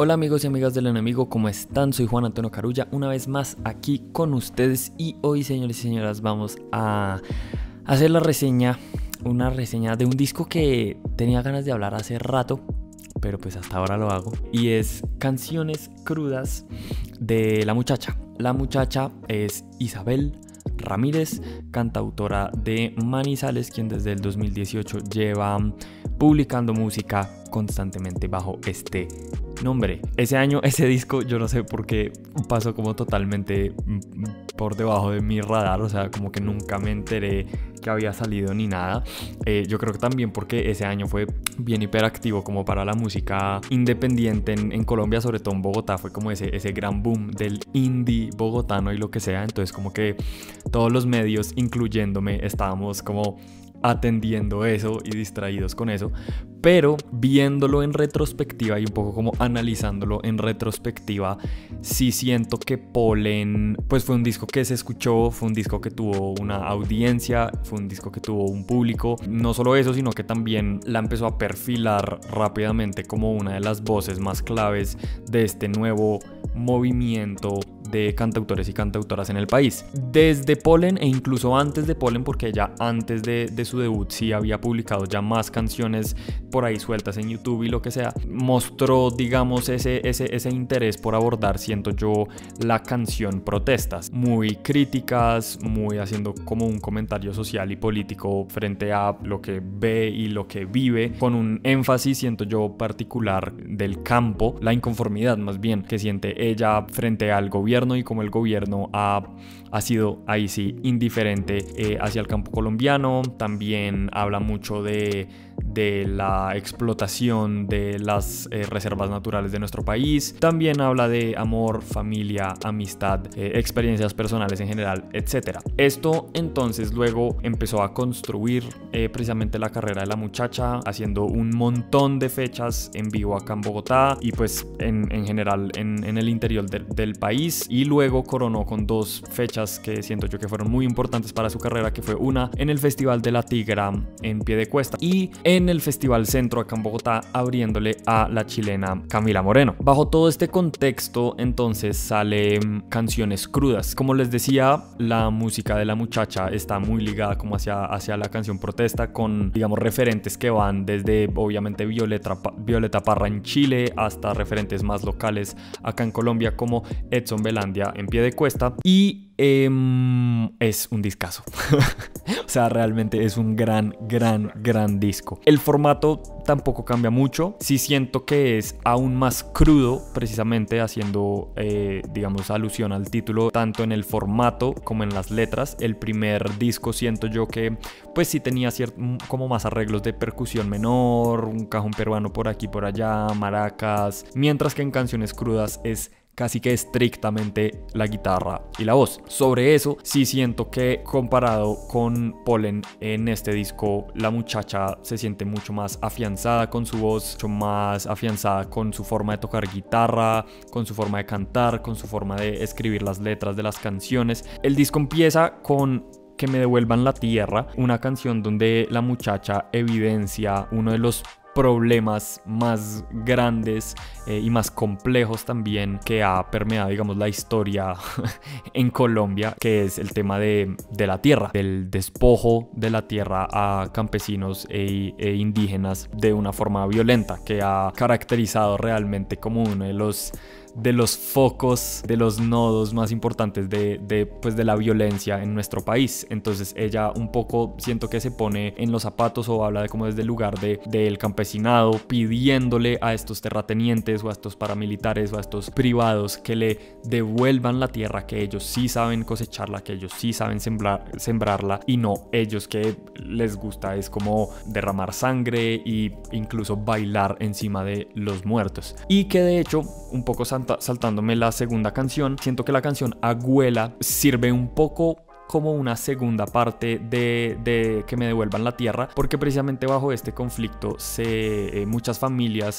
Hola amigos y amigas del enemigo, ¿cómo están? Soy Juan Antonio Carulla, una vez más aquí con ustedes y hoy, señores y señoras, vamos a hacer una reseña de un disco que tenía ganas de hablar hace rato, pero pues hasta ahora lo hago, y es Canciones Crudas de La Muchacha. La Muchacha es Isabel Ramírez, cantautora de Manizales, quien desde el 2018 lleva publicando música constantemente bajo este nombre. Ese año, ese disco, yo no sé por qué pasó como totalmente por debajo de mi radar, o sea, como que nunca me enteré que había salido ni nada. Yo creo que también porque ese año fue bien hiperactivo como para la música independiente en Colombia, sobre todo en Bogotá, fue como ese gran boom del indie bogotano y lo que sea, entonces como que todos los medios, incluyéndome, estábamos como atendiendo eso y distraídos con eso, pero viéndolo en retrospectiva y un poco como analizándolo en retrospectiva, sí siento que Polen pues fue un disco que se escuchó, fue un disco que tuvo una audiencia, fue un disco que tuvo un público, no solo eso, sino que también la empezó a perfilar rápidamente como una de las voces más claves de este nuevo movimiento de cantautores y cantautoras en el país. Desde Polen e incluso antes de Polen, porque ella antes de su debut sí había publicado ya más canciones por ahí sueltas en YouTube y lo que sea, mostró, digamos, ese interés por abordar, siento yo, la canción protestas, muy críticas, muy haciendo como un comentario social y político frente a lo que ve y lo que vive, con un énfasis, siento yo, particular del campo, la inconformidad más bien que siente ella frente al gobierno y como el gobierno ha sido ahí sí indiferente hacia el campo colombiano. También habla mucho de la explotación de las reservas naturales de nuestro país. También habla de amor, familia, amistad, experiencias personales en general, etc. Esto entonces luego empezó a construir precisamente la carrera de La Muchacha, haciendo un montón de fechas en vivo acá en Bogotá y pues en general en el interior del país, y luego coronó con dos fechas que siento yo que fueron muy importantes para su carrera, que fue una en el Festival de la Tigra en Piedecuesta y en el Festival Centro acá en Bogotá, abriéndole a la chilena Camila Moreno. Bajo todo este contexto entonces sale Canciones Crudas. Como les decía, la música de La Muchacha está muy ligada como hacia la canción protesta, con digamos referentes que van desde obviamente Violeta Parra en Chile hasta referentes más locales acá en Colombia como Edson Belandia en Piedecuesta, y es un discazo. O sea, realmente es un gran disco. El formato tampoco cambia mucho. Sí siento que es aún más crudo, precisamente haciendo, digamos, alusión al título, tanto en el formato como en las letras. El primer disco siento yo que, pues sí tenía como más arreglos de percusión menor, un cajón peruano por aquí por allá, maracas, mientras que en Canciones Crudas es casi que estrictamente la guitarra y la voz. Sobre eso sí siento que comparado con Polen, en este disco La Muchacha se siente mucho más afianzada con su voz, mucho más afianzada con su forma de tocar guitarra, con su forma de cantar, con su forma de escribir las letras de las canciones. El disco empieza con Que me devuelvan la tierra, una canción donde La Muchacha evidencia uno de los problemas más grandes y más complejos también que ha permeado, digamos, la historia en Colombia, que es el tema de la tierra, del despojo de la tierra a campesinos e indígenas de una forma violenta, que ha caracterizado realmente como uno de los focos, de los nodos más importantes de la violencia en nuestro país. Entonces ella un poco siento que se pone en los zapatos o habla de como desde el lugar del campesinado, pidiéndole a estos terratenientes o a estos paramilitares o a estos privados que le devuelvan la tierra, que ellos sí saben cosecharla, que ellos sí saben sembrarla, y no ellos que les gusta es como derramar sangre e incluso bailar encima de los muertos. Y que de hecho, un poco saltándome la segunda canción, siento que la canción Agüela sirve un poco como una segunda parte de Que me devuelvan la tierra, porque precisamente bajo este conflicto muchas familias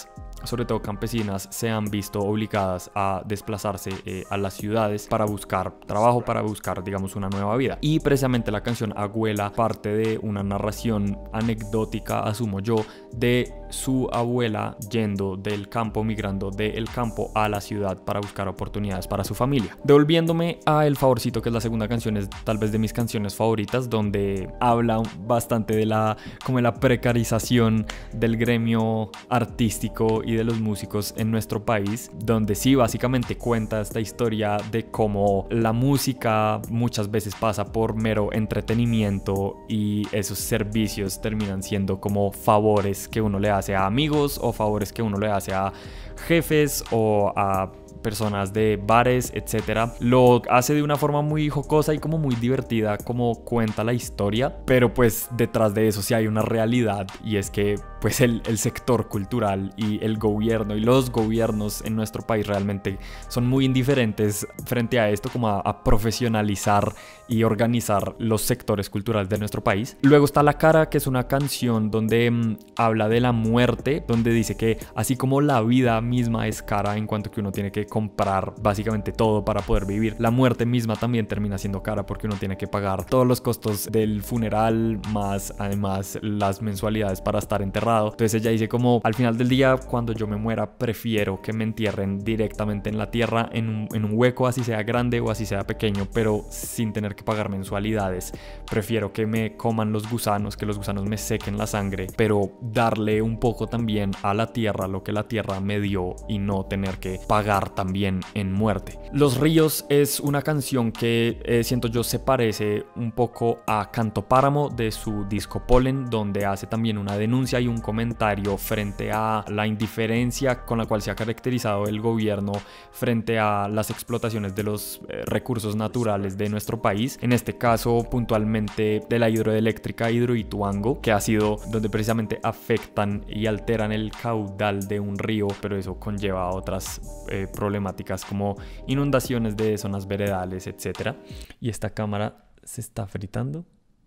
sobre todo campesinas, se han visto obligadas a desplazarse a las ciudades para buscar trabajo, para buscar, digamos, una nueva vida. Y precisamente la canción Abuela parte de una narración anecdótica, asumo yo, de su abuela yendo del campo, migrando del campo a la ciudad para buscar oportunidades para su familia. Devolviéndome a El Favorcito, que es la segunda canción, es tal vez de mis canciones favoritas, donde habla bastante de la precarización del gremio artístico y de los músicos en nuestro país, donde sí, básicamente cuenta esta historia de cómo la música muchas veces pasa por mero entretenimiento y esos servicios terminan siendo como favores que uno le hace a amigos o favores que uno le hace a jefes o a personas de bares, etcétera. Lo hace de una forma muy jocosa y como muy divertida, como cuenta la historia, pero pues detrás de eso sí hay una realidad, y es que pues el sector cultural y el gobierno y los gobiernos en nuestro país realmente son muy indiferentes frente a esto, como a profesionalizar y organizar los sectores culturales de nuestro país. Luego está La Cara, que es una canción donde habla de la muerte, donde dice que así como la vida misma es cara en cuanto que uno tiene que comprar básicamente todo para poder vivir, la muerte misma también termina siendo cara porque uno tiene que pagar todos los costos del funeral, más además las mensualidades para estar enterrado. Entonces ella dice como, al final del día, cuando yo me muera, prefiero que me entierren directamente en la tierra, en un hueco, así sea grande o así sea pequeño, pero sin tener que pagar mensualidades. Prefiero que me coman los gusanos, que los gusanos me sequen la sangre, pero darle un poco también a la tierra lo que la tierra me dio y no tener que pagar también en muerte. Los Ríos es una canción que siento yo se parece un poco a Canto Páramo de su disco Polen, donde hace también una denuncia y un comentario frente a la indiferencia con la cual se ha caracterizado el gobierno frente a las explotaciones de los recursos naturales de nuestro país, en este caso puntualmente de la hidroeléctrica Hidroituango, que ha sido donde precisamente afectan y alteran el caudal de un río, pero eso conlleva a otras problemáticas como inundaciones de zonas veredales, etc. Y esta cámara se está fritando.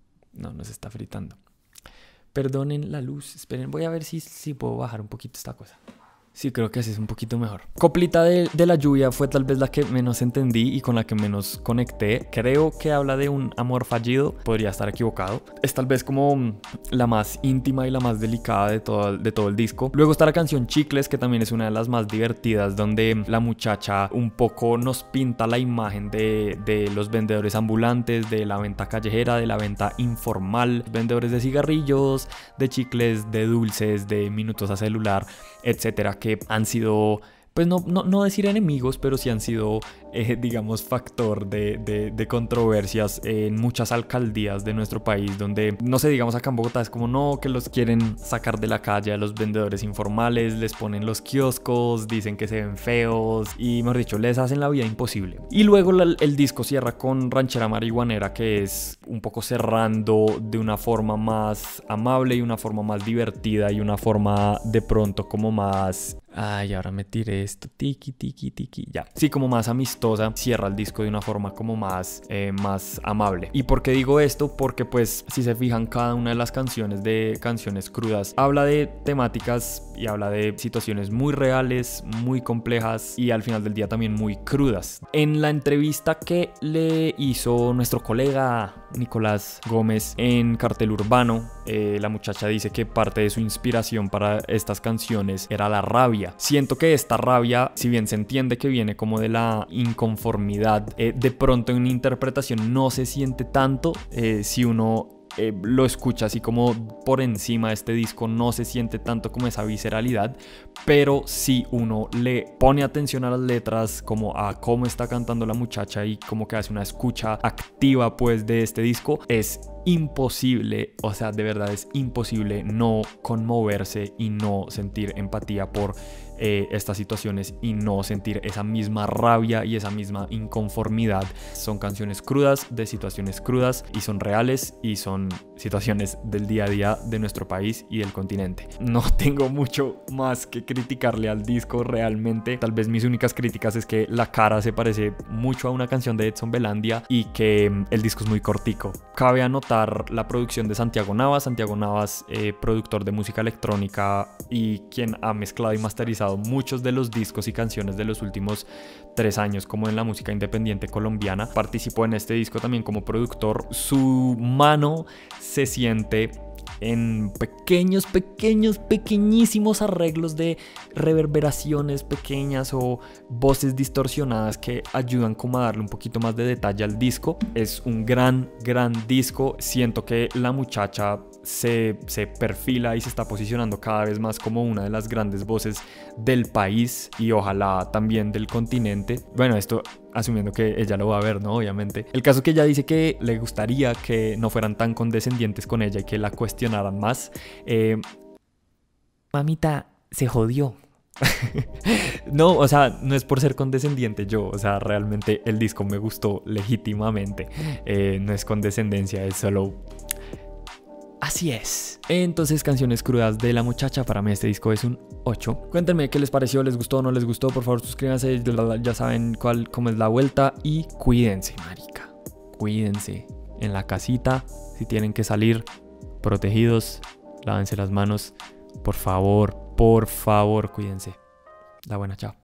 No se está fritando. Perdonen la luz, esperen, voy a ver si puedo bajar un poquito esta cosa. Sí, creo que así es un poquito mejor. Coplita de la lluvia fue tal vez la que menos entendí y con la que menos conecté. Creo que habla de un amor fallido, podría estar equivocado. Es tal vez como la más íntima y la más delicada de todo el disco. Luego está la canción Chicles, que también es una de las más divertidas, donde la muchacha un poco nos pinta la imagen de los vendedores ambulantes, de la venta callejera, de la venta informal, vendedores de cigarrillos, de chicles, de dulces, de minutos a celular, etcétera, que han sido, pues no decir enemigos, pero sí han sido, digamos, factor de controversias en muchas alcaldías de nuestro país, donde, no sé, digamos acá en Bogotá es como no, que los quieren sacar de la calle a los vendedores informales, les ponen los kioscos, dicen que se ven feos y, mejor dicho, les hacen la vida imposible. Y luego el disco cierra con Ranchera Marihuanera, que es un poco cerrando de una forma más amable y una forma más divertida y una forma de pronto como más... Ay, ahora me tiré esto, tiki, ya. Sí, como más amistosa, cierra el disco de una forma como más amable. ¿Y por qué digo esto? Porque pues, si se fijan, cada una de las canciones de Canciones Crudas habla de temáticas y habla de situaciones muy reales, muy complejas y al final del día también muy crudas. En la entrevista que le hizo nuestro colega Nicolás Gómez en Cartel Urbano, la muchacha dice que parte de su inspiración para estas canciones era la rabia. Siento que esta rabia, si bien se entiende que viene como de la inconformidad, de pronto en una interpretación no se siente tanto. Si uno lo escucha así como por encima de este disco, no se siente tanto como esa visceralidad, pero si uno le pone atención a las letras, como a cómo está cantando la muchacha y como que hace una escucha activa pues de este disco, es imposible, o sea, de verdad es imposible no conmoverse y no sentir empatía por estas situaciones y no sentir esa misma rabia y esa misma inconformidad. Son canciones crudas, de situaciones crudas, y son reales y son situaciones del día a día de nuestro país y del continente. No tengo mucho más que criticarle al disco realmente. Tal vez mis únicas críticas es que La Cara se parece mucho a una canción de Edson Belandia y que el disco es muy cortico. Cabe anotar notar la producción de Santiago Navas. Santiago Navas, productor de música electrónica y quien ha mezclado y masterizado muchos de los discos y canciones de los últimos 3 años como en la música independiente colombiana. Participó en este disco también como productor. Su mano se siente en pequeñísimos arreglos de reverberaciones pequeñas o voces distorsionadas que ayudan como a darle un poquito más de detalle al disco. Es un gran disco. Siento que la muchacha se perfila y se está posicionando cada vez más como una de las grandes voces del país y ojalá también del continente. Bueno, esto asumiendo que ella lo va a ver, ¿no? Obviamente. El caso es que ella dice que le gustaría que no fueran tan condescendientes con ella y que la cuestionaran más. Mamita, se jodió. No, o sea, no es por ser condescendiente yo, o sea, realmente el disco me gustó legítimamente. No es condescendencia, es solo... Así es. Entonces, canciones crudas de la muchacha. Para mí este disco es un 8. Cuéntenme qué les pareció, les gustó o no les gustó. Por favor, suscríbanse, ya saben cómo es la vuelta. Y cuídense, marica. Cuídense en la casita. Si tienen que salir protegidos, lávense las manos. Por favor, cuídense. La buena, chao.